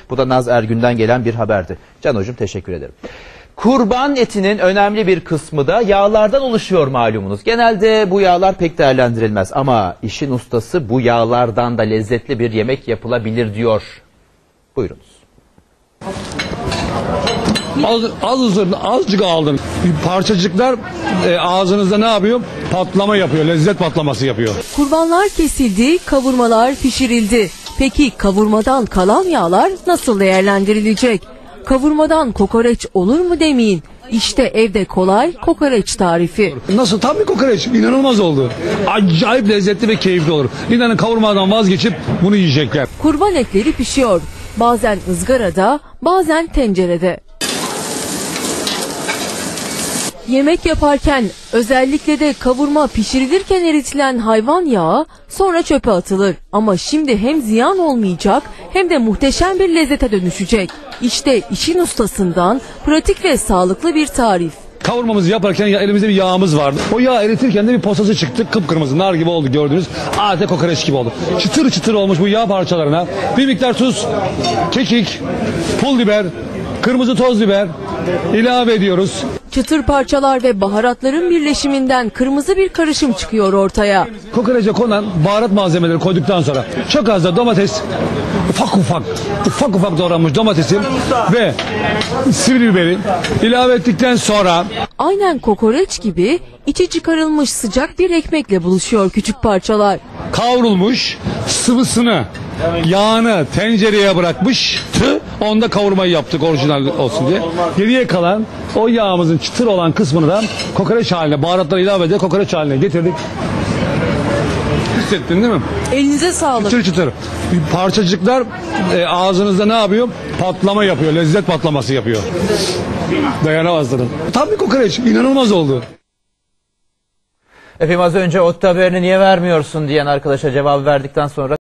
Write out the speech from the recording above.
Bu da Naz Ergün'den gelen bir haberdi. Can hocam teşekkür ederim. Kurban etinin önemli bir kısmı da yağlardan oluşuyor malumunuz. Genelde bu yağlar pek değerlendirilmez ama işin ustası bu yağlardan da lezzetli bir yemek yapılabilir diyor. Buyurunuz. Azıcık aldın. Parçacıklar ağzınızda ne yapıyor? Patlama yapıyor. Lezzet patlaması yapıyor. Kurbanlar kesildi, kavurmalar pişirildi. Peki kavurmadan kalan yağlar nasıl değerlendirilecek? Kavurmadan kokoreç olur mu demeyin. İşte evde kolay kokoreç tarifi. Nasıl? Tam bir kokoreç. İnanılmaz oldu. Acayip lezzetli ve keyifli olur. İnanın kavurmadan vazgeçip bunu yiyecekler. Kurban etleri pişiyor. Bazen ızgarada, bazen tencerede. Yemek yaparken, özellikle de kavurma pişirilirken eritilen hayvan yağı sonra çöpe atılır. Ama şimdi hem ziyan olmayacak hem de muhteşem bir lezzete dönüşecek. İşte işin ustasından pratik ve sağlıklı bir tarif. Kavurmamızı yaparken elimizde bir yağımız vardı. O yağ eritirken de bir posası çıktı. Kıpkırmızı nar gibi oldu gördünüz. Adeta kokoreç gibi oldu. Çıtır çıtır olmuş bu yağ parçalarına bir miktar tuz, kekik, pul biber, kırmızı toz biber ilave ediyoruz. Çıtır parçalar ve baharatların birleşiminden kırmızı bir karışım çıkıyor ortaya. Kokoreçe konan baharat malzemeleri koyduktan sonra çok az da domates, ufak ufak doğranmış domatesim ve sivri biberi ilave ettikten sonra aynen kokoreç gibi içi çıkarılmış sıcak bir ekmekle buluşuyor küçük parçalar. kavrulmuş sıvısını, yağını tencereye bırakmıştı. Onda kavurmayı yaptık orijinal olsun diye. Geriye kalan o yağımızın çıtır olan kısmını da kokoreç haline, baharatları ilave ederek kokoreç haline getirdik. Hissettin değil mi? Elinize sağlık. Çıtır çıtır. Parçacıklar ağzınızda ne yapıyor? Patlama yapıyor. Lezzet patlaması yapıyor. Dayanamazsınız. Tam bir kokoreç. İnanılmaz oldu. Efendim az önce ot haberini niye vermiyorsun diyen arkadaşa cevap verdikten sonra